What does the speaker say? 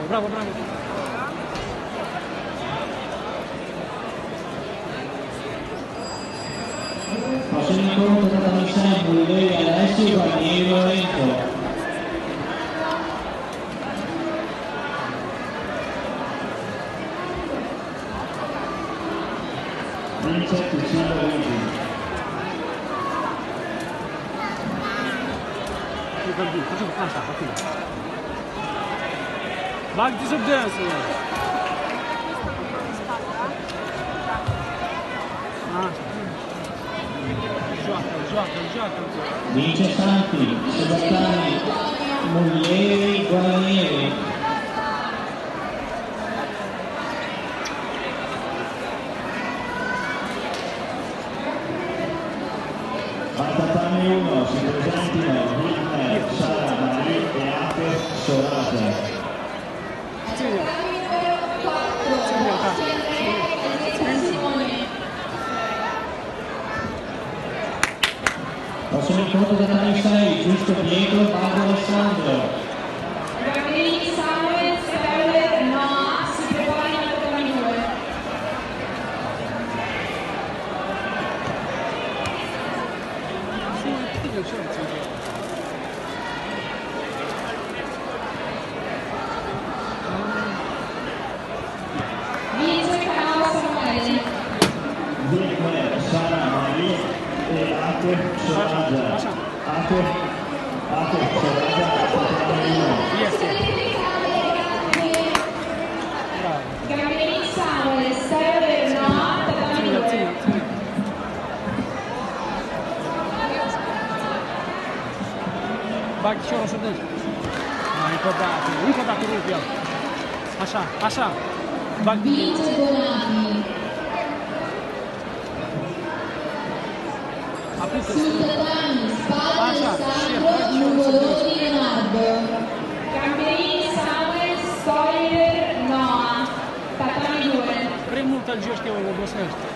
bravo, bravo. Passo in incontro tra Alessandro, Lei, Alessio, Guarnieri, Lorenzo. Vince Ticino Luigi. Faccio canta, Bak Yusuf dance. Gioca. Vince Santi, Sebastiani, Muglieri, Guarnieri. Tatami 1, si presentino Wilmer, Sara, Marie e anche Sorate. Prossimo incontro da Tatami 6, Giusto Pietro, Paolo Alessandro. Gamberini, Samuel, Sterler, Noah, si preparano al Tatami 2. Vince Canao Samuele. Wilmer, Sara, Marie e anche Sorate. Anche Sorate, Tatami 1. Gamberini, Samuel, Sterler, Noah, Tatami 2. Bak şu orası değil. Ricordato Rubio. Așa. Bak. Vince Bonati. Sul tatami, Spalla Alessandro, Nuvoloni Leonardo. Gamberini, Samuel, Stoiler, Noah. Tatami 2. Prea mult algește o obosnești.